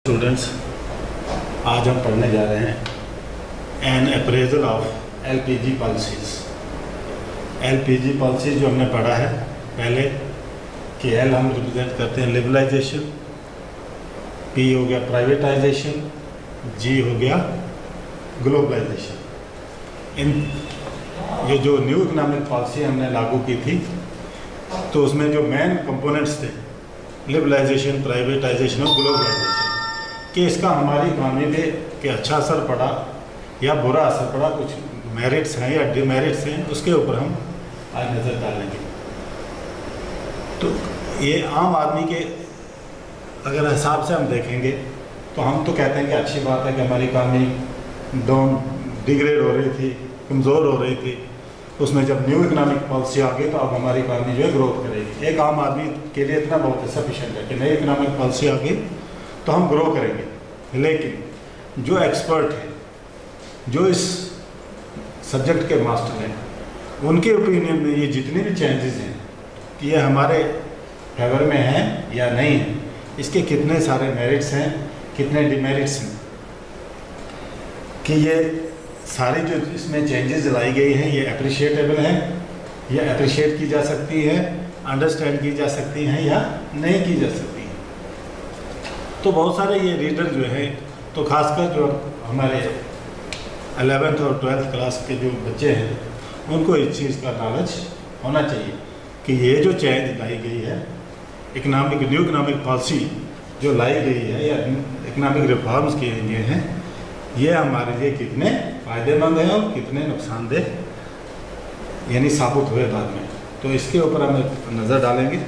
Students, आज हम पढ़ने जा रहे हैं an appraisal of LPG policies. LPG policies जो हमने पढ़ा है पहले कि एल हम रिप्रेजेंट करते हैं लिबरलाइजेशन, पी हो गया प्राइवेटाइजेशन, जी हो गया ग्लोबलाइजेशन। इन ये जो न्यू इकोनॉमिक पॉलिसी हमने लागू की थी तो उसमें जो मेन कंपोनेंट्स थे लिबरलाइजेशन, प्राइवेटाइजेशन और ग्लोबलाइजेशन कि इसका हमारी इकॉनमी पे कि अच्छा असर पड़ा या बुरा असर पड़ा, कुछ मेरिट्स हैं या डिमेरिट्स हैं, उसके ऊपर हम आज नज़र डालेंगे। तो ये आम आदमी के अगर हिसाब से हम देखेंगे तो हम तो कहते हैं कि अच्छी बात है कि हमारी इकॉनमी डाउन डिग्रेड हो रही थी, कमज़ोर हो रही थी। उसमें जब न्यू इकोनॉमिक पॉलिसी आ गई तो अब हमारी इकॉनमी जो है ग्रोथ करेगी। एक आम आदमी के लिए इतना बहुत सफिशेंट है कि नई इकोनॉमिक पॉलिसी आ गई तो हम ग्रो करेंगे। लेकिन जो एक्सपर्ट हैं, जो इस सब्जेक्ट के मास्टर हैं, उनके ओपिनियन में ये जितने भी चेंजेस हैं कि ये हमारे फेवर में हैं या नहीं हैं, इसके कितने सारे मेरिट्स हैं, कितने डिमेरिट्स हैं, कि ये सारी जो इसमें चेंजेस लाई गई हैं ये अप्रिशिएटेबल हैं, ये अप्रिशिएट की जा सकती है, अंडरस्टैंड की जा सकती हैं या नहीं की जा सकती। तो बहुत सारे ये रीडर जो है, तो खासकर जो हमारे 11th और 12th क्लास के जो बच्चे हैं उनको इस चीज़ का नॉलेज होना चाहिए कि ये जो चेंज लाई गई है, न्यू इकोनॉमिक पॉलिसी जो लाई गई है या इकोनॉमिक रिफॉर्म्स किए गए हैं, ये हमारे लिए कितने फ़ायदेमंद हैं और कितने नुकसानदेह यानी साबित हुए बाद में। तो इसके ऊपर हम एक नज़र डालेंगे।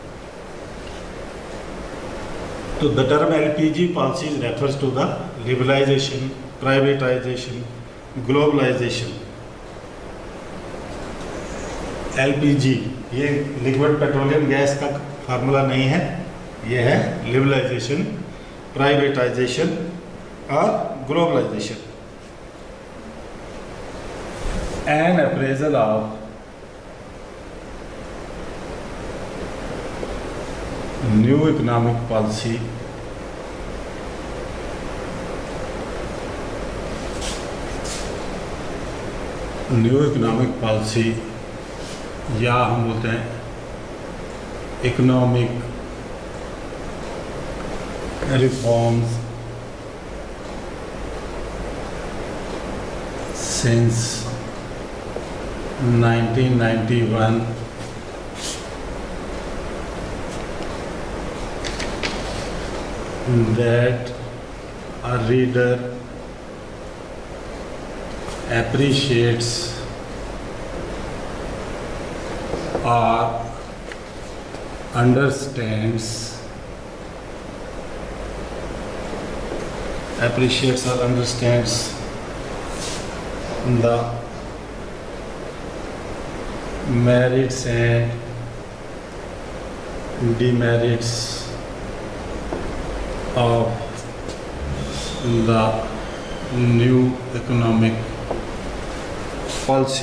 तो the term LPG policies refers to the liberalisation, privatisation, globalisation. LPG ये लिक्विड पेट्रोलियम गैस का फार्मूला नहीं है, ये है लिबरलाइजेशन, प्राइवेटाइजेशन और globalisation. An appraisal of new economic policy या हम बोलते हैं economic reforms since 1991 that a reader appreciates or understands the merits and demerits of the new economic policy,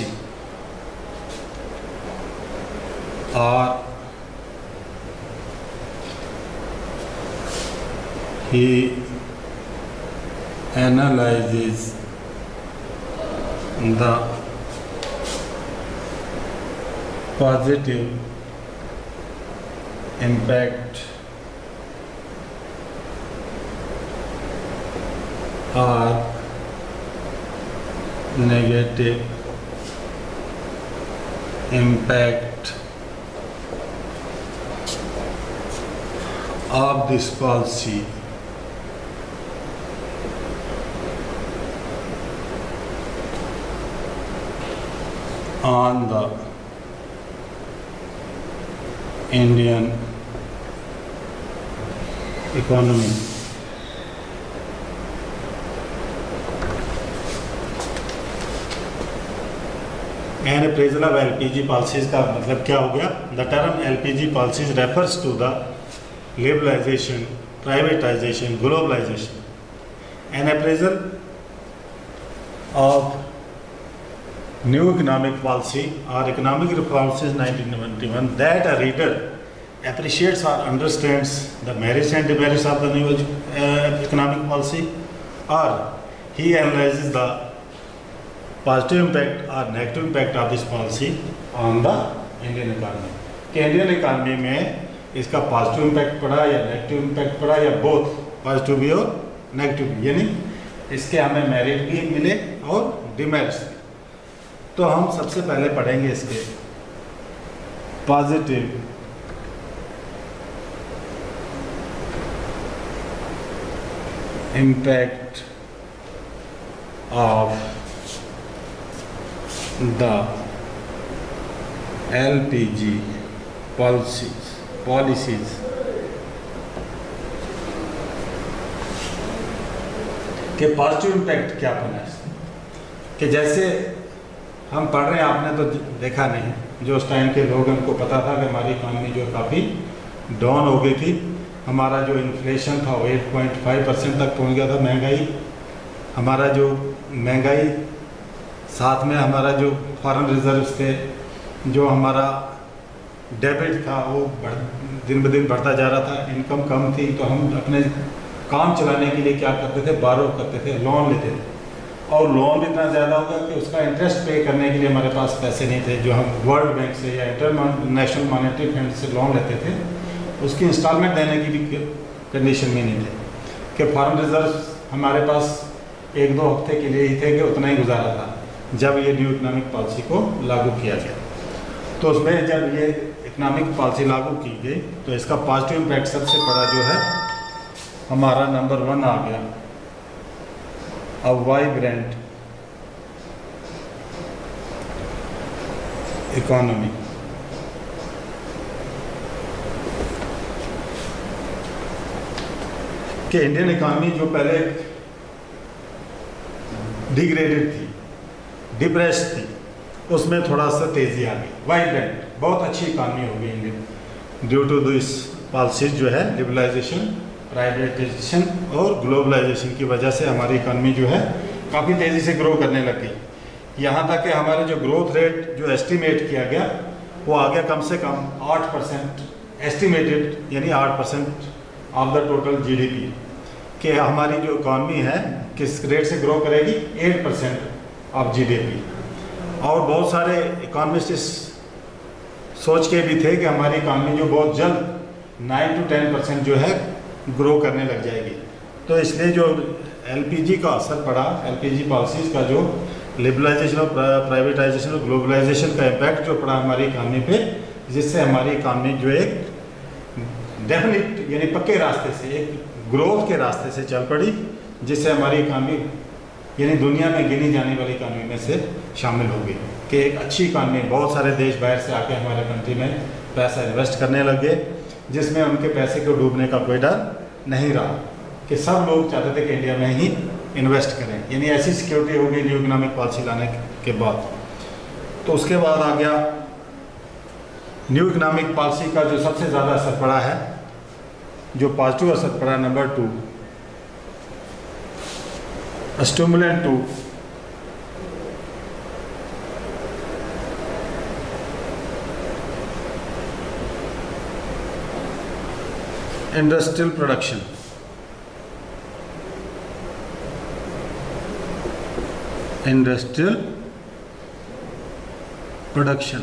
or he analyzes the positive impact or negative impact of this policy on the Indian economy. An appraisal of LPG policies का मतलब क्या हो गया? The term LPG policies refers to the liberalisation, privatisation, globalisation. An appraisal of new economic policy और economic reforms 1991 that a reader appreciates or understands the merits and demerits of the new economic policy, or he analyzes the positive impact or negative impact of this policy on the Indian economy. कि Indian economy में इसका positive impact पड़ा या negative impact पड़ा या both positive भी और negative भी, यानी इसके हमें मेरिट भी मिले और डिमेरिट्स भी। तो हम सबसे पहले पढ़ेंगे इसके positive impact of the LPG policies के पॉजिटिव इम्पैक्ट क्या बना है। कि जैसे हम पढ़ रहे हैं, आपने तो देखा नहीं, जो उस टाइम के लोग उनको पता था कि हमारी इकॉनमी जो काफ़ी डाउन हो गई थी, हमारा जो इन्फ्लेशन था वो 8.5% तक पहुंच गया था। महंगाई, हमारा जो महंगाई, साथ में हमारा जो फॉरेन रिजर्व्स थे, जो हमारा डेबिट था वो दिन ब दिन बढ़ता जा रहा था। इनकम कम थी, तो हम अपने काम चलाने के लिए क्या करते थे, बारो करते थे, लोन लेते थे, और लोन भी इतना ज़्यादा हो गया कि उसका इंटरेस्ट पे करने के लिए हमारे पास पैसे नहीं थे। जो हम वर्ल्ड बैंक से या इंटरनेशनल मॉनेटरी फंड से लोन लेते थे, उसकी इंस्टॉलमेंट देने की भी कंडीशन में नहीं थे। कि फॉरेन रिजर्व हमारे पास 1-2 हफ्ते के लिए ही थे कि उतना ही गुजारा था जब ये न्यू इकोनॉमिक पॉलिसी को लागू किया गया। तो उसमें जब ये इकोनॉमिक पॉलिसी लागू की गई तो इसका पॉजिटिव इम्पैक्ट सबसे बड़ा जो है हमारा नंबर 1 आ गया, अ वाइब्रेंट इकोनॉमी। कि इंडियन इकोनॉमी जो पहले डिग्रेडेड थी, डिप्रेस्ड थी, उसमें थोड़ा सा तेज़ी आ गई। वाइब्रेंट, बहुत अच्छी इकानमी हो गई Indian due to this policies जो है लिबरलाइजेशन, प्राइवेटाइजेशन और ग्लोबलाइजेशन की वजह से हमारी इकानमी जो है काफ़ी तेज़ी से ग्रो करने लग गई। यहाँ तक कि हमारे जो ग्रोथ रेट जो एस्टिमेट किया गया वो आ गया कम से कम 8% एस्टिमेटेड, यानी 8% ऑफ द टोटल जीडीपी। कि हमारी जो इकॉनमी है किस रेट से ग्रो करेगी, 8% ऑफ जीडीपी। और बहुत सारे इकोनॉमिस्ट इस सोच के भी थे कि हमारी इकॉनमी जो बहुत जल्द 9 to 10% जो है ग्रो करने लग जाएगी। तो इसलिए जो एलपीजी का असर पड़ा, एलपीजी पॉलिसीज़ का जो लिबरलाइजेशन और प्राइवेटाइजेशन और ग्लोबलाइजेशन का इम्पैक्ट जो पड़ा हमारी इकॉनमी पे, जिससे हमारी इकॉनमी जो एक डेफिनेट यानी पक्के रास्ते से, एक ग्रोथ के रास्ते से चल पड़ी, जिससे हमारी इकॉनमी यानी दुनिया में गिनी जाने वाली इकॉनमी में से शामिल हो गई। कि एक अच्छी इकॉनमी, बहुत सारे देश बाहर से आके हमारे कंट्री में पैसा इन्वेस्ट करने लगे, जिसमें उनके पैसे को डूबने का कोई डर नहीं रहा। कि सब लोग चाहते थे कि इंडिया में ही इन्वेस्ट करें, यानी ऐसी सिक्योरिटी हो गई न्यू इकोनॉमिक पॉलिसी लाने के बाद। तो उसके बाद आ गया न्यू इकोनॉमिक पॉलिसी का जो सबसे ज़्यादा असर पड़ा है, जो पॉजिटिव असर पड़ा, number 2, stimulant to industrial production. Industrial production.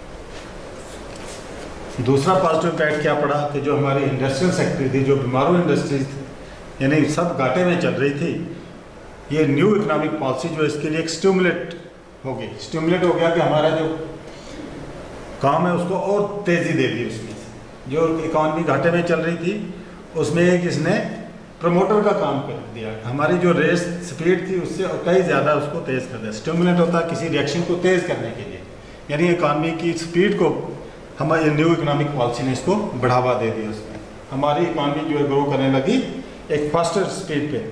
दूसरा पॉजिटिव इम्पैक्ट क्या पड़ा कि जो हमारी इंडस्ट्रियल सेक्टर थी, जो बीमारू इंडस्ट्रीज थी, यानी सब घाटे में चल रही थी, ये न्यू इकोनॉमिक पॉलिसी जो इसके लिए एक स्टिमुलेट हो गई। स्टिमुलेट हो गया कि हमारा जो काम है उसको और तेज़ी दे दी। उसमें से जो इकॉनमी घाटे में चल रही थी उसमें एक इसने प्रमोटर का काम कर दिया। हमारी जो रेस स्पीड थी उससे कई ज़्यादा उसको तेज़ कर दिया। स्टिमुलेट होता है किसी रिएक्शन को तेज़ करने के लिए, यानी इकॉनमी की स्पीड को हमारी न्यू इकोनॉमिक पॉलिसी ने इसको बढ़ावा दे दिया। उसमें हमारी इकॉनमी जो है ग्रो करने लगी एक फास्टर स्पीड पे।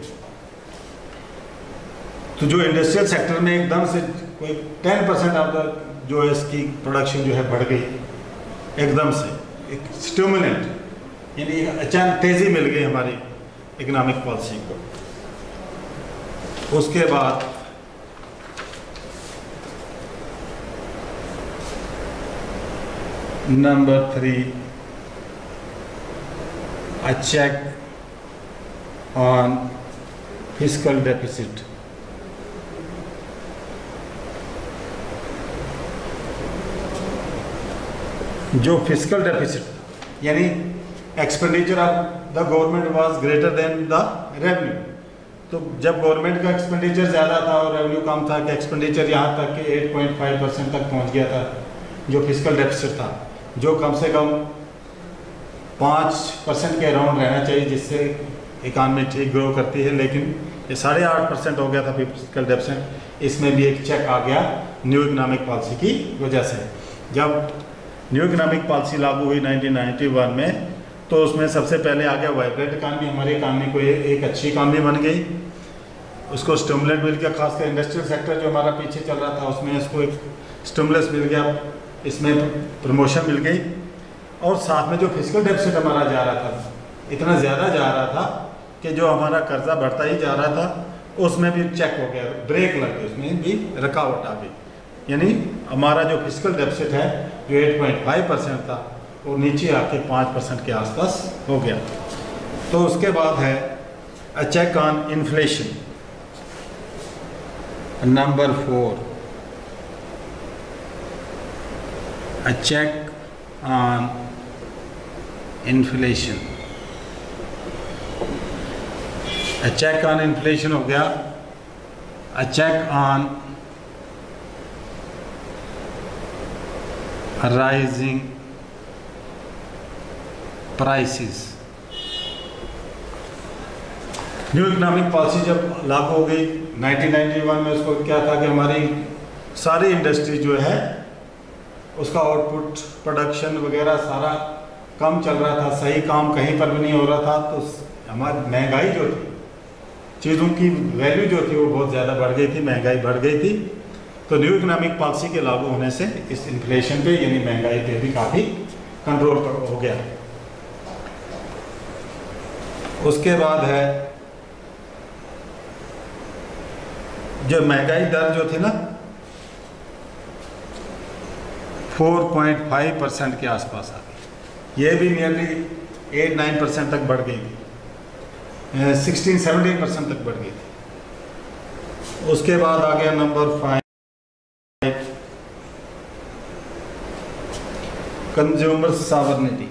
तो जो इंडस्ट्रियल सेक्टर में एकदम से कोई 10% ऑफ द जो है इसकी प्रोडक्शन जो है बढ़ गई एकदम से, एक स्टिमुलेंट यानी अचानक तेज़ी मिल गई हमारी इकोनॉमिक पॉलिसी को। उसके बाद number 3 a check on fiscal deficit. जो फिजिकल डेफिसिट यानी expenditure of the government was greater than the revenue, तो जब गवर्नमेंट का एक्सपेंडिचर ज़्यादा था और रेवेन्यू कम था कि एक्सपेंडिचर यहाँ तक कि 8.5% तक पहुँच गया था, जो फिजिकल डेफिसिट था, जो कम से कम 5% के अराउंड रहना चाहिए जिससे इकानमी ठीक ग्रो करती है, लेकिन ये 8.5% हो गया था फिजिकल डेफिसिट। इसमें भी एक चेक आ गया न्यू इकोनॉमिक पॉलिसी की वजह से। जब न्यू इकोनॉमिक पॉलिसी लागू हुई 1991 में, तो उसमें सबसे पहले आ गया वाइब्रेंट इकानमी। हमारी इकानमी को एक अच्छी इकानमी बन गई, उसको स्टिमुलेट मिल गया, खासकर इंडस्ट्रियल सेक्टर जो हमारा पीछे चल रहा था उसमें इसको एक स्टिमुलस मिल गया, इसमें प्रमोशन मिल गई। और साथ में जो फिजिकल डेफिसिट हमारा जा रहा था, इतना ज़्यादा जा रहा था कि जो हमारा कर्जा बढ़ता ही जा रहा था, उसमें भी चेक हो गया, ब्रेक लग गई, उसमें भी रुकावट आ गई। यानी हमारा जो फिजिकल डेफिसिट है जो 8.5% था वो नीचे आके 5% के आसपास हो गया। तो उसके बाद है a check on inflation, number 4, a check on inflation. A check on inflation हो गया a check on rising prices. New economic policy जब लागू हो गई 1991 में, उसको क्या था कि हमारी सारी इंडस्ट्री जो है उसका आउटपुट, प्रोडक्शन वगैरह सारा कम चल रहा था, सही काम कहीं पर भी नहीं हो रहा था। तो हमारी महंगाई जो थी, चीज़ों की वैल्यू जो थी वो बहुत ज़्यादा बढ़ गई थी, महंगाई बढ़ गई थी। तो न्यू इकोनॉमिक पॉलिसी के लागू होने से इस इन्फ्लेशन पे यानी महंगाई पे भी काफ़ी कंट्रोल हो गया। उसके बाद है जो महंगाई दर जो थी ना 4.5% के आसपास आ गई, ये भी नियरली 8-9% तक बढ़ गई थी, 16-17% तक बढ़ गई थी। उसके बाद आ गया number 5, consumer sovereignty.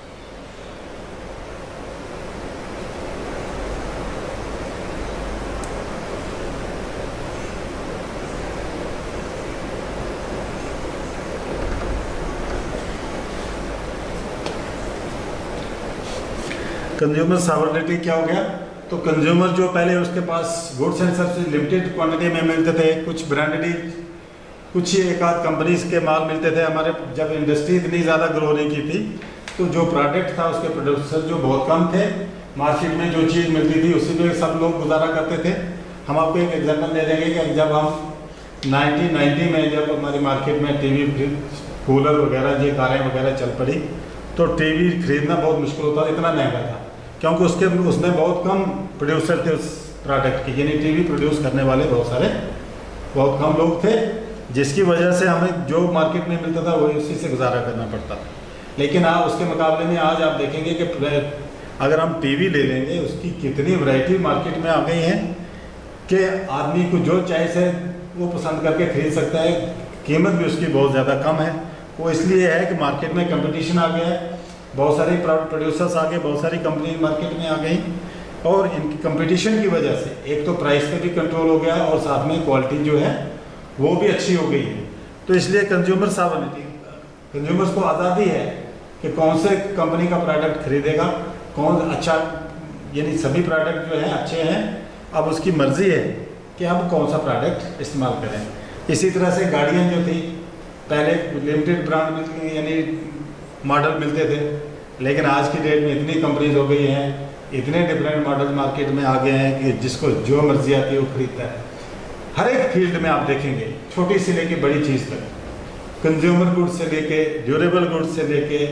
Consumer sovereignty क्या हो गया? तो कंज्यूमर जो पहले उसके पास goods and service limited quantity में मिलते थे, कुछ ब्रांडेड, कुछ एक आध कंपनीज के माल मिलते थे। हमारे जब इंडस्ट्री इतनी ज़्यादा ग्रो नहीं की थी, तो जो प्रोडक्ट था उसके प्रोड्यूसर जो बहुत कम थे, मार्केट में जो चीज़ मिलती थी उसी पे सब लोग गुजारा करते थे। हम आपको एक एग्जांपल दे देंगे कि जब हम 1990 में जब हमारी मार्केट में टीवी, फ्रिज, कूलर वगैरह, ये कारें वगैरह चल पड़ी, तो टीवी खरीदना बहुत मुश्किल होता था, इतना महंगा था, क्योंकि उसमें बहुत कम प्रोड्यूसर थे उस प्रोडक्ट के, यानी टीवी प्रोड्यूस करने वाले बहुत कम लोग थे, जिसकी वजह से हमें जो मार्केट में मिलता था वही उसी से गुजारा करना पड़ता था। लेकिन उसके मुकाबले में आज आप देखेंगे कि अगर हम टीवी ले लेंगे, उसकी कितनी वैरायटी मार्केट में आ गई है कि आदमी को जो चाहे वो पसंद करके खरीद सकता है। कीमत भी उसकी बहुत ज़्यादा कम है। वो इसलिए है कि मार्केट में कंपटीशन आ गया है, बहुत सारे प्रोड्यूसर्स आ गए, बहुत सारी कंपनी मार्केट में आ गई, और इनकी कंपटीशन की वजह से एक तो प्राइस पे भी कंट्रोल हो गया और साथ में क्वालिटी जो है वो भी अच्छी हो गई है। तो इसलिए कंज्यूमर सॉवरेनिटी, कंज्यूमर्स को आज़ादी है कि कौन से कंपनी का प्रोडक्ट खरीदेगा, कौन अच्छा, यानी सभी प्रोडक्ट जो हैं अच्छे हैं, अब उसकी मर्ज़ी है कि हम कौन सा प्रोडक्ट इस्तेमाल करें। इसी तरह से गाड़ियाँ जो थी पहले लिमिटेड ब्रांड यानी मॉडल मिलते थे, लेकिन आज की डेट में इतनी कंपनीज हो गई हैं, इतने डिफरेंट मॉडल मार्केट में आ गए हैं कि जिसको जो मर्जी आती है वो खरीदता है। हर एक फील्ड में आप देखेंगे, छोटी से लेके बड़ी चीज़ तक, कंज्यूमर गुड्स से लेके ड्यूरेबल गुड्स से लेके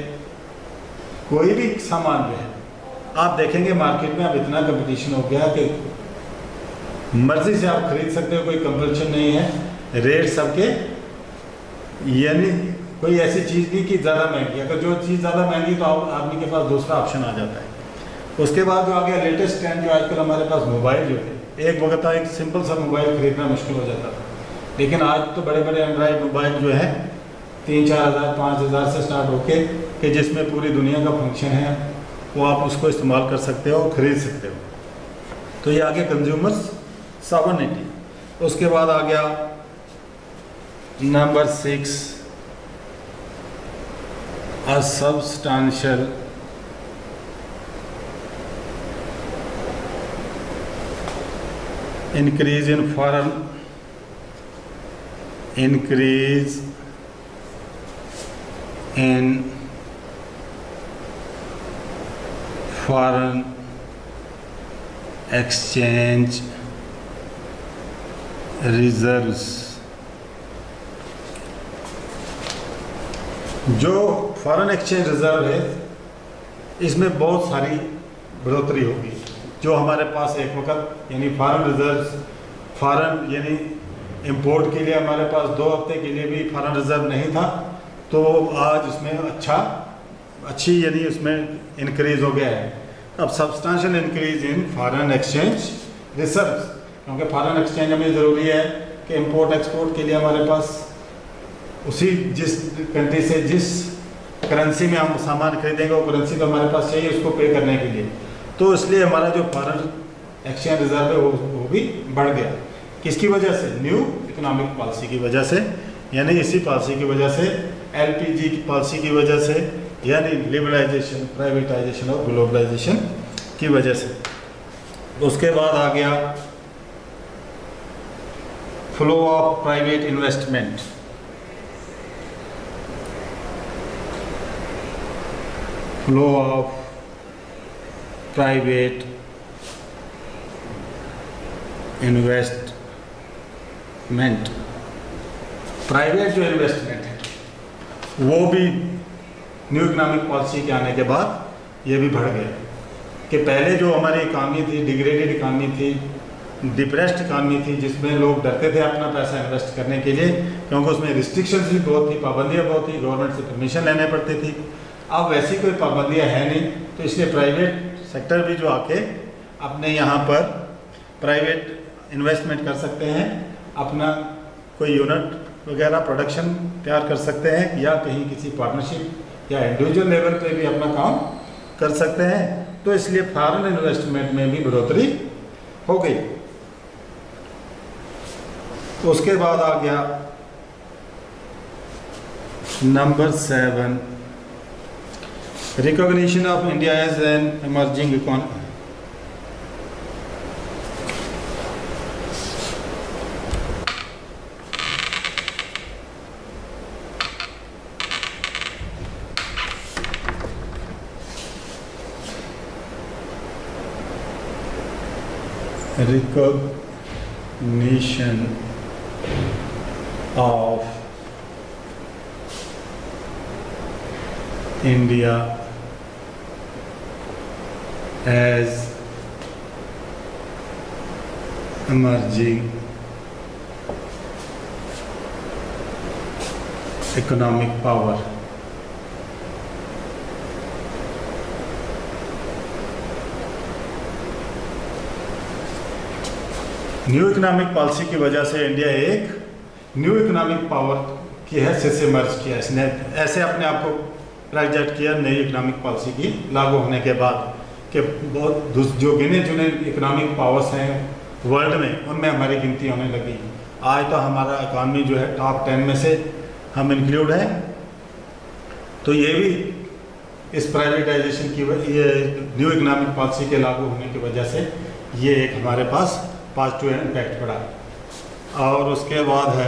कोई भी सामान जो है आप देखेंगे मार्केट में अब इतना कंपटीशन हो गया कि मर्जी से आप खरीद सकते हो, कोई कंपल्शन नहीं है। रेट सबके, यानी कोई ऐसी चीज़ नहीं कि ज़्यादा महंगी, अगर जो चीज़ ज़्यादा महंगी तो आदमी के पास दूसरा ऑप्शन आ जाता है। उसके बाद जो आ गया लेटेस्ट ट्रेंड, जो आजकल हमारे पास मोबाइल जो है, एक वक्त था एक सिंपल सा मोबाइल खरीदना मुश्किल हो जाता था, लेकिन आज तो बड़े बड़े एंड्रॉयड मोबाइल जो है 3-4 हज़ार 5 हज़ार से स्टार्ट होके कि जिसमें पूरी दुनिया का फंक्शन है, वो आप उसको इस्तेमाल कर सकते हो और ख़रीद सकते हो। तो ये आ गया कंज्यूमर्स सॉवरेनिटी। उसके बाद आ गया number 6, a substantial increase in foreign exchange reserves। जो फॉरेन एक्सचेंज रिजर्व है, इसमें बहुत सारी बढ़ोतरी होगी। जो हमारे पास एक वक्त यानी फॉरेन रिजर्व, फॉरेन यानी इंपोर्ट के लिए हमारे पास 2 हफ्ते के लिए भी फॉरेन रिजर्व नहीं था, तो आज उसमें अच्छी यानी उसमें इंक्रीज़ हो गया है। अब substantial increase in foreign exchange reserves, क्योंकि फॉरेन एक्सचेंज हमें ज़रूरी है कि इंपोर्ट एक्सपोर्ट के लिए हमारे पास उसी जिस कंट्री से जिस करेंसी में हम सामान खरीदेंगे वो करेंसी तो हमारे पास चाहिए उसको पे करने के लिए, तो इसलिए हमारा जो फॉरेन एक्सचेंज रिजर्व है वो भी बढ़ गया। किसकी वजह से? न्यू इकोनॉमिक पॉलिसी की वजह से, यानी इसी पॉलिसी की वजह से, एलपीजी की पॉलिसी की वजह से, यानी लिबरलाइजेशन, प्राइवेटाइजेशन और ग्लोबलाइजेशन की वजह से। उसके बाद आ गया flow of private investment. Flow of private investment, private जो इन्वेस्टमेंट है वो भी न्यू इकोनॉमिक पॉलिसी के आने के बाद ये भी बढ़ गया। कि पहले जो हमारी इकानमी थी, डिग्रेडेड इकानमी थी, डिप्रेस्ड इकानमी थी, जिसमें लोग डरते थे अपना पैसा इन्वेस्ट करने के लिए, क्योंकि उसमें रिस्ट्रिक्शंस भी बहुत थी, पाबंदियाँ बहुत थी, गवर्नमेंट से परमिशन लेने पड़ती थी। अब वैसी कोई पाबंदियाँ है नहीं, तो इसलिए प्राइवेट सेक्टर भी जो आके अपने यहाँ पर प्राइवेट इन्वेस्टमेंट कर सकते हैं, अपना कोई यूनिट वगैरह प्रोडक्शन तैयार कर सकते हैं, या कहीं किसी पार्टनरशिप या इंडिविजुअल लेवल पे भी अपना काम कर सकते हैं। तो इसलिए फॉरेन इन्वेस्टमेंट में भी बढ़ोतरी हो गई। तो उसके बाद आ गया number 7, recognition of India as an emerging economy. Recognition of India as emerging economic power। New economic policy की वजह से इंडिया एक न्यू इकोनॉमिक पावर की हैसियत से मर्ज किया। इसने ऐसे अपने आप को प्रोजेक्ट किया नई इकोनॉमिक पॉलिसी की लागू होने के बाद, कि बहुत जो गिने चुने इकोनॉमिक पावर्स हैं वर्ल्ड में, उनमें हमारी गिनती होने लगी। आज तो हमारा इकॉनमी जो है टॉप 10 में से हम इंक्लूड हैं। तो ये भी इस प्राइवेटाइजेशन की, ये न्यू इकोनॉमिक पॉलिसी के लागू होने की वजह से ये एक हमारे पास पॉजिटिव इम्पैक्ट पड़ा। और उसके बाद है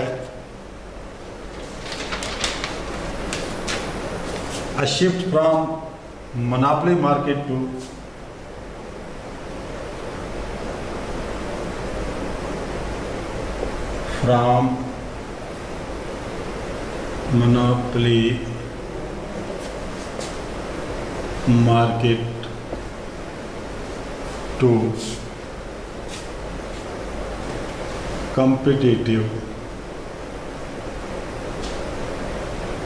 a shift from monopoly market to monopoly market to competitive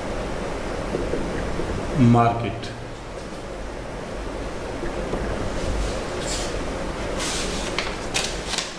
market।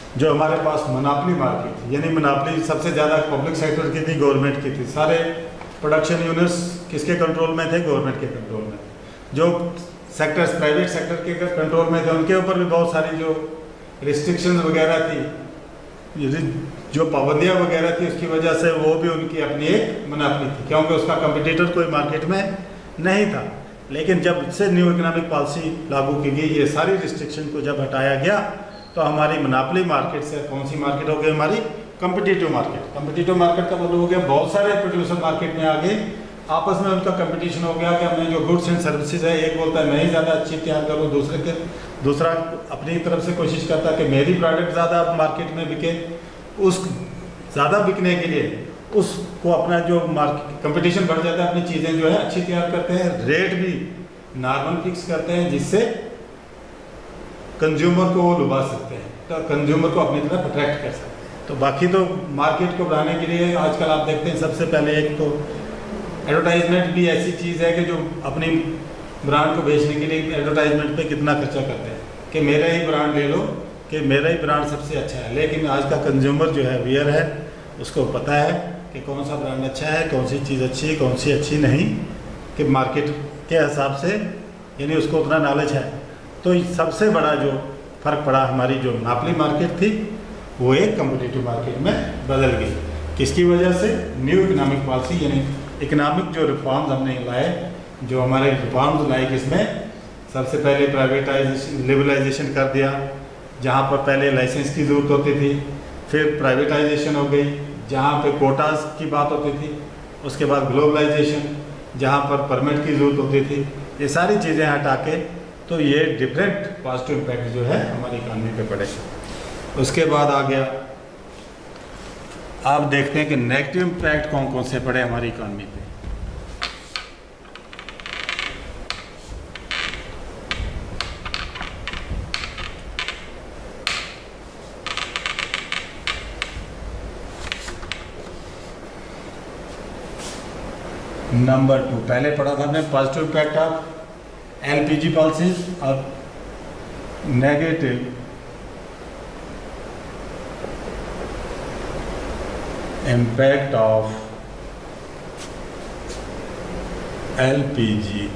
जो हमारे पास मोनोपोली मार्केट थी, यानी मोनोपोली सबसे ज़्यादा पब्लिक सेक्टर की थी, गवर्नमेंट की थी। सारे प्रोडक्शन यूनिट्स किसके कंट्रोल में थे? गवर्नमेंट के कंट्रोल में। जो सेक्टर्स प्राइवेट सेक्टर के कंट्रोल में थे उनके ऊपर भी बहुत सारी जो रिस्ट्रिक्शन वगैरह थी, जो पाबंदियाँ वगैरह थी, उसकी वजह से वो भी उनकी अपनी एक मोनोपोली थी, क्योंकि उसका कंपटीटर कोई मार्केट में नहीं था। लेकिन जब से न्यू इकोनॉमिक पॉलिसी लागू की गई, ये सारी रिस्ट्रिक्शन को जब हटाया गया, तो हमारी मोनोपोली मार्केट से कौन सी मार्केट हो गई? हमारी कॉम्पिटिटिव मार्केट। कॉम्पिटिटिव मार्केट का मतलब हो गया बहुत सारे प्रोड्यूसर मार्केट में आ गए, आपस में उनका कंपटीशन हो गया कि हमने जो गुड्स एंड सर्विसेज है, एक बोलता है मैं ही ज़्यादा अच्छी तैयार करूँ, दूसरा अपनी तरफ से कोशिश करता है कि मेरी प्रोडक्ट ज़्यादा मार्केट में बिके। उस ज़्यादा बिकने के लिए उसको अपना जो मार्केट कंपटीशन बढ़ जाता है, अपनी चीज़ें जो है अच्छी तैयार करते हैं, रेट भी नॉर्मल फिक्स करते हैं, जिससे कंज्यूमर को वो लुभा सकते हैं, तो कंज्यूमर को अपनी तरफ अट्रैक्ट कर सकते हैं। तो बाकी तो मार्केट को बढ़ाने के लिए आजकल आप देखते हैं, सबसे पहले एक तो एडवर्टाइजमेंट भी ऐसी चीज़ है कि जो अपनी ब्रांड को बेचने के लिए एडवर्टाइजमेंट पे कितना खर्चा करते हैं कि मेरा ही ब्रांड ले लो, कि मेरा ही ब्रांड सबसे अच्छा है। लेकिन आज का कंज्यूमर जो है अवेयर है, उसको पता है कि कौन सा ब्रांड अच्छा है, कौन सी चीज़ अच्छी है, कौन सी अच्छी नहीं, कि मार्केट के हिसाब से, यानी उसको उतना नॉलेज है। तो सबसे बड़ा जो फ़र्क पड़ा, हमारी जो मोनोपोली मार्केट थी वो एक कॉम्पिटिटिव मार्केट में बदल गई। किसकी वजह से? न्यू इकोनॉमिक पॉलिसी, यानी इकोनॉमिक जो रिफॉर्म्स हमने लाए, जो हमारे रिफॉर्म्स लाए, किसमें सबसे पहले प्राइवेटाइजेशन, लिबरलाइजेशन कर दिया। जहाँ पर पहले लाइसेंस की ज़रूरत होती थी, फिर प्राइवेटाइजेशन हो गई, जहाँ पे कोटास की बात होती थी। उसके बाद ग्लोबलाइजेशन, जहाँ पर परमिट की ज़रूरत होती थी। ये सारी चीज़ें हटा के तो ये डिफरेंट पॉजिटिव इम्पैक्ट जो है हमारी इकानमी पे पड़े। उसके बाद आ गया, आप देखते हैं कि नेगेटिव इम्पैक्ट कौन कौन से पड़े हमारी इकानमी पे। नंबर 2 पहले पढ़ा था हमने, positive impact of LPG policies और negative impact of LPG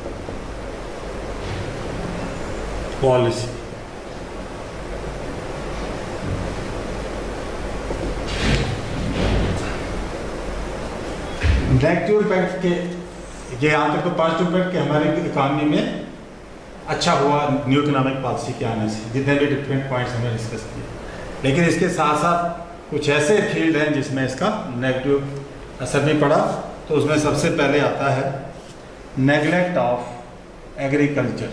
policy. Negative impact के ये यहाँ तक तो पॉजिटिव इम्पैक्ट के हमारी इकानमी में अच्छा हुआ न्यू इकोनॉमिक पॉलिसी के आने से, जितने भी डिफरेंट पॉइंट्स हमने डिस्कस किए। लेकिन इसके साथ साथ कुछ ऐसे फील्ड हैं जिसमें इसका नेगेटिव असर भी पड़ा। तो उसमें सबसे पहले आता है neglect of agriculture.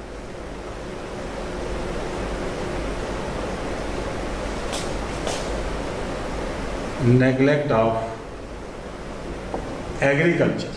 Neglect of agriculture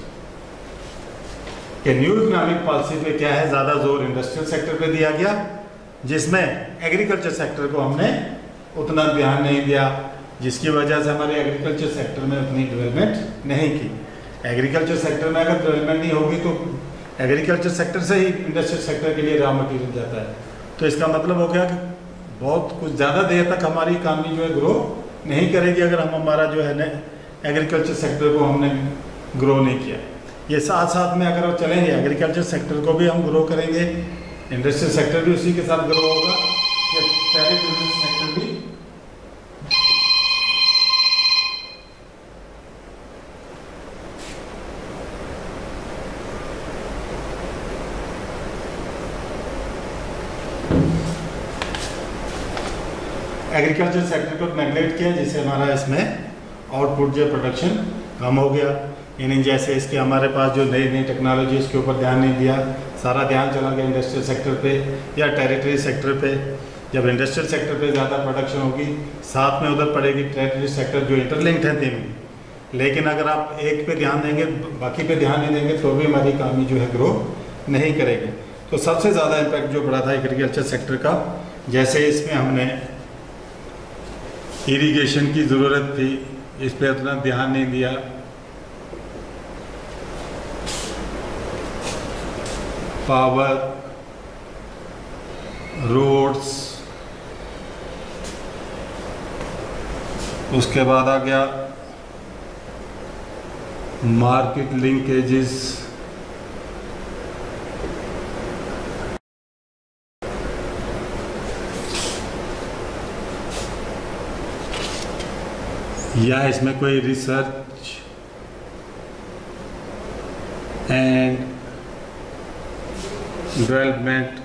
के न्यू इकोनॉमिक पॉलिसी पे क्या है, ज़्यादा जोर इंडस्ट्रियल सेक्टर पे दिया गया, जिसमें एग्रीकल्चर सेक्टर को हमने उतना ध्यान नहीं दिया, जिसकी वजह से हमारे एग्रीकल्चर सेक्टर में उतनी डेवलपमेंट नहीं की। एग्रीकल्चर सेक्टर में अगर डेवलपमेंट नहीं होगी तो एग्रीकल्चर सेक्टर से ही इंडस्ट्रियल सेक्टर के लिए रॉ मटेरियल जाता है। तो इसका मतलब हो गया कि बहुत कुछ ज़्यादा देर तक हमारी इकानमी जो है ग्रो नहीं करेगी अगर हम हमारा जो है एग्रीकल्चर सेक्टर को हमने ग्रो नहीं किया। ये साथ साथ में अगर चलेंगे, एग्रीकल्चर सेक्टर को भी हम ग्रो करेंगे, इंडस्ट्रियल सेक्टर भी उसी के साथ ग्रो होगा, पहले बिजनेस सेक्टर भी एग्रीकल्चर सेक्टर को नेगलेक्ट किया, जिससे हमारा इसमें आउटपुट जो प्रोडक्शन कम हो गया। यानी जैसे इसके हमारे पास जो नई नई टेक्नोलॉजी इसके ऊपर ध्यान नहीं दिया, सारा ध्यान चला गया इंडस्ट्रियल सेक्टर पे या टेरिटरी सेक्टर पे। जब इंडस्ट्रियल सेक्टर पे ज़्यादा प्रोडक्शन होगी, साथ में उधर पड़ेगी टेरिटरी सेक्टर जो इंटरलिंक्ड है तीन। लेकिन अगर आप एक पे ध्यान देंगे, बाकी पे ध्यान नहीं देंगे, तो भी हमारी इकानमी जो है ग्रो नहीं करेगी। तो सबसे ज़्यादा इम्पैक्ट जो पड़ा था एग्रीकल्चर सेक्टर का, जैसे इसमें हमने इरिगेशन की ज़रूरत थी, इस पर उतना ध्यान नहीं दिया। पावर, रोड्स, उसके बाद आ गया मार्केट लिंकेजेस, या इसमें कोई रिसर्च एंड डेवलपमेंट,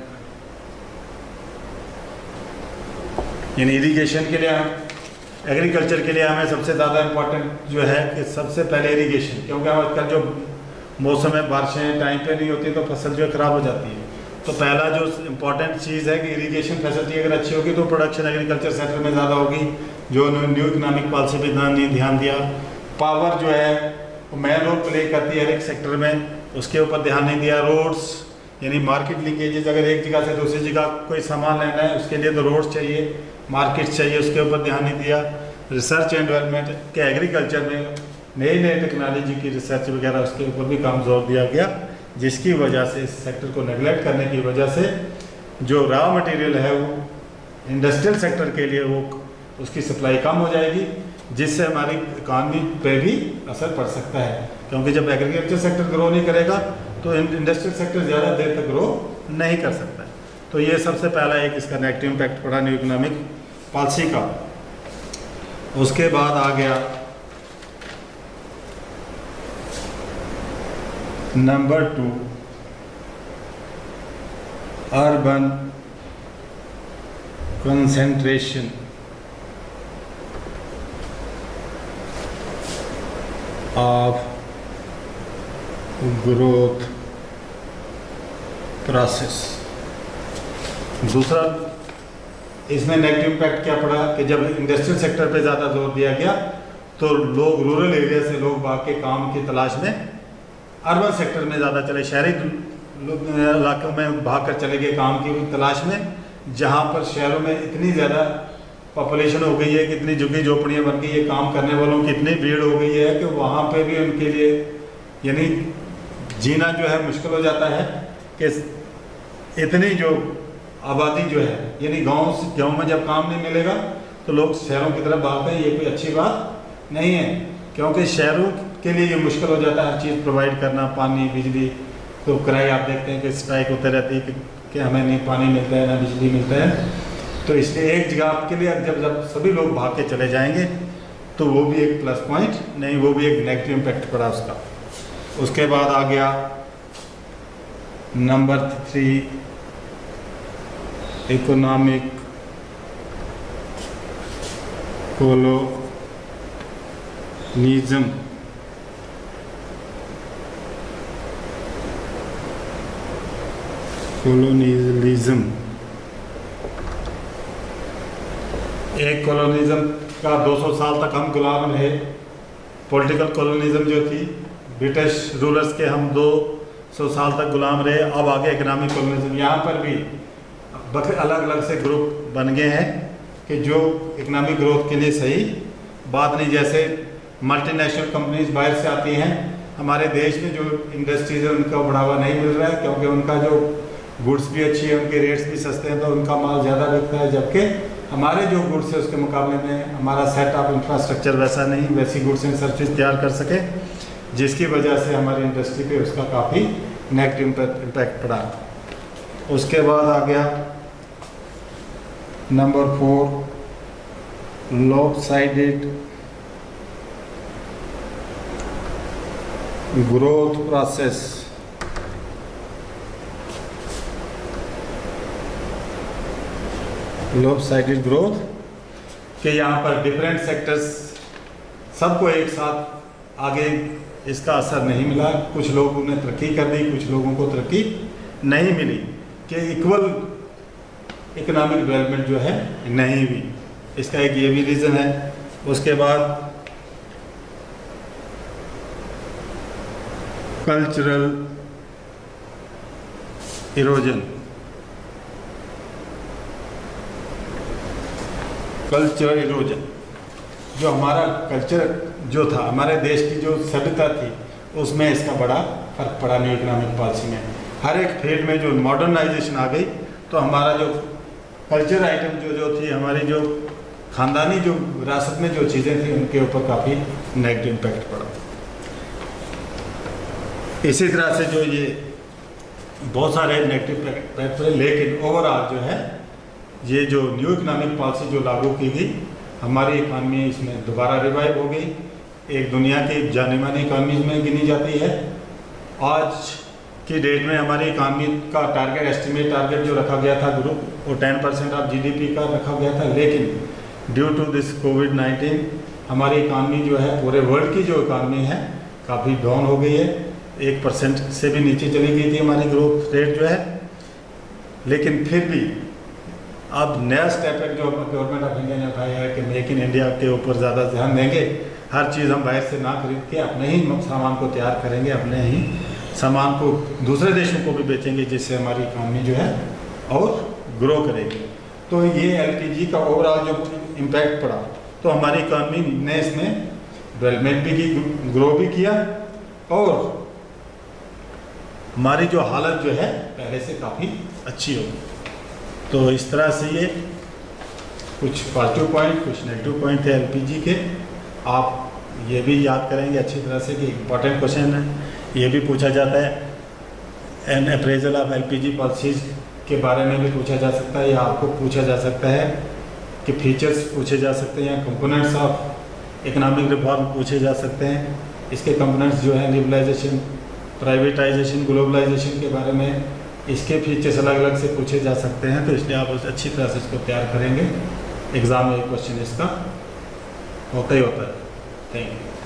यानी इरिगेशन के लिए एग्रीकल्चर के लिए हमें सबसे ज़्यादा इम्पोर्टेंट जो है कि सबसे पहले इरिगेशन, क्योंकि आजकल जो मौसम में बारिशें टाइम पे नहीं होती तो फसल जो है ख़राब हो जाती है। तो पहला जो इम्पोर्टेंट चीज़ है कि इरिगेशन फैसिलिटी अगर अच्छी होगी तो प्रोडक्शन एग्रीकल्चर सेक्टर में ज़्यादा होगी, जो उन्होंने न्यू इकोनॉमिक पॉलिसी पे ध्यान दिया। पावर जो है वो मेन रोल प्ले करती है हर एक सेक्टर में, उसके ऊपर ध्यान नहीं दिया। रोड्स यानी मार्केट लिंकेजेस, अगर एक जगह से दूसरी जगह कोई सामान लेना है उसके लिए तो रोड्स चाहिए, मार्केट चाहिए, उसके ऊपर ध्यान नहीं दिया। रिसर्च एंड डेवलपमेंट के एग्रीकल्चर में नई नई टेक्नोलॉजी की रिसर्च वगैरह उसके ऊपर भी काम जोर दिया गया, जिसकी वजह से इस सेक्टर को नेगलेक्ट करने की वजह से जो रॉ मटेरियल है वो इंडस्ट्रियल सेक्टर के लिए वो उसकी सप्लाई कम हो जाएगी, जिससे हमारी इकॉनमी पे भी असर पड़ सकता है। क्योंकि जब एग्रीकल्चर सेक्टर ग्रो नहीं करेगा तो इंडस्ट्रियल सेक्टर ज़्यादा देर तक ग्रो नहीं कर सकता है। तो ये सबसे पहला एक इसका नेगेटिव इम्पैक्ट पड़ा न्यू इकोनॉमिक पॉलिसी का। उसके बाद आ गया number 2, urban concentration. Of growth process. दूसरा इसमें नेगेटिव इम्पैक्ट क्या पड़ा कि जब इंडस्ट्रियल सेक्टर पे ज़्यादा जोर दिया गया तो लोग रूरल एरिया से लोग भाग के काम की तलाश में अर्बन सेक्टर में ज़्यादा चले, शहरी इलाकों में भाग कर चले गए काम की तलाश में, जहाँ पर शहरों में इतनी ज़्यादा पॉपुलेशन हो गई है, कितनी झुग्गी झोपड़ियाँ बन गई है, काम करने वालों की इतनी भीड़ हो गई है कि वहाँ पे भी उनके लिए यानी जीना जो है मुश्किल हो जाता है कि इतनी जो आबादी जो है, यानी गाँव में जब काम नहीं मिलेगा तो लोग शहरों की तरफ भागते हैं। ये कोई अच्छी बात नहीं है, क्योंकि शहरों के लिए ये मुश्किल हो जाता है हर चीज़ प्रोवाइड करना, पानी बिजली। तो किराए आप देखते हैं कि स्ट्राइक होते रहती है कि हमें नहीं पानी मिलता है ना बिजली मिलता है। तो इसलिए एक जगह के लिए जब सभी लोग भाग के चले जाएंगे तो वो भी एक प्लस पॉइंट नहीं, वो भी एक नेगेटिव इम्पैक्ट पड़ा उसका। उसके बाद आ गया नंबर 3, इकोनॉमिक कोलोनिज्म। एक कॉलोनिज्म का 200 साल तक हम गुलाम रहे। पॉलिटिकल कॉलोनिज्म जो थी ब्रिटिश रूलर्स के, हम 200 साल तक गुलाम रहे। अब आगे इकोनॉमिक कॉलोनिज्म, यहाँ पर भी अलग अलग से ग्रुप बन गए हैं कि जो इकोनॉमिक ग्रोथ के लिए सही बात नहीं। जैसे मल्टीनेशनल कंपनीज बाहर से आती हैं, हमारे देश में जो इंडस्ट्रीज है उनका बढ़ावा नहीं मिल रहा है, क्योंकि उनका जो गुड्स भी अच्छी है, उनके रेट्स भी सस्ते हैं, तो उनका माल ज़्यादा बिकता है। जबकि हमारे जो गुड्स है उसके मुकाबले में हमारा सेट ऑफ इंफ्रास्ट्रक्चर वैसा नहीं, वैसी गुड्स एंड सर्विस तैयार कर सके, जिसकी वजह से हमारी इंडस्ट्री पे उसका काफ़ी नेगेटिव इम्पैक्ट पड़ा। उसके बाद आ गया number 4, lopsided growth process. Lopsided growth के यहाँ पर डिफरेंट सेक्टर्स सबको एक साथ आगे इसका असर नहीं मिला। कुछ लोगों ने तरक्की कर दी, कुछ लोगों को तरक्की नहीं मिली, कि इक्वल इकोनॉमिक डेवलपमेंट जो है नहीं हुई। इसका एक ये भी रीज़न है। उसके बाद कल्चरल इरोजन। कल्चरल इरोजन, जो हमारा कल्चर जो था, हमारे देश की जो सभ्यता थी, उसमें इसका बड़ा फर्क पड़ा न्यू इकोनॉमिक पॉलिसी में। हर एक फील्ड में जो मॉडर्नाइजेशन आ गई तो हमारा जो कल्चर आइटम जो थी, हमारी जो ख़ानदानी जो विरासत में जो चीज़ें थी उनके ऊपर काफ़ी नेगेटिव इम्पैक्ट पड़ा। इसी तरह से जो ये बहुत सारे नेगेटिव इम्पैक्ट पड़े, लेकिन ओवरऑल जो है ये जो न्यू इकोनॉमिक पॉलिसी जो लागू की गई, हमारी इकानमी इसमें दोबारा रिवाइव हो गई, एक दुनिया की जानी मानी इकानमी में गिनी जाती है। आज की डेट में हमारी इकानमी का टारगेट जो रखा गया था ग्रुप, वो 10% ऑफ GDP का रखा गया था, लेकिन ड्यू टू दिस कोविड-19 हमारी इकानमी जो है पूरे वर्ल्ड की जो इकानमी है काफ़ी डाउन हो गई है, 1% से भी नीचे चली गई थी हमारी ग्रोथ रेट जो है। लेकिन फिर भी अब नया स्टेप है जो गवर्नमेंट ऑफ इंडिया ने उठाया है कि मेक इन इंडिया के ऊपर ज़्यादा ध्यान देंगे, हर चीज़ हम बाहर से ना खरीद के अपने ही सामान को तैयार करेंगे, अपने ही सामान को दूसरे देशों को भी बेचेंगे, जिससे हमारी इकानमी जो है और ग्रो करेगी। तो ये LPG का ओवरऑल जो इम्पैक्ट पड़ा, तो हमारी इकानमी ने इसमें डेवलपमेंट भी की, ग्रो भी किया, और हमारी जो हालत जो है पहले से काफ़ी अच्छी होगी। तो इस तरह से ये कुछ पॉजिटिव पॉइंट, कुछ नेगेटिव पॉइंट थे LPG के। आप ये भी याद करेंगे अच्छी तरह से कि इम्पॉर्टेंट क्वेश्चन है, ये भी पूछा जाता है। An appraisal of LPG policies के बारे में भी पूछा जा सकता है, या आपको पूछा जा सकता है कि फीचर्स पूछे जा सकते हैं, या कंपोनेंट्स ऑफ इकोनॉमिक रिफॉर्म पूछे जा सकते हैं। इसके कंपोनेंट्स जो हैं लिबरलाइजेशन, प्राइवेटाइजेशन, ग्लोबलाइजेशन के बारे में इसके फीचर्स अलग अलग से पूछे जा सकते हैं। तो इसलिए आप अच्छी तरह से इसको तैयार करेंगे, एग्ज़ाम में क्वेश्चन इसका होता ही होता है। Thank you.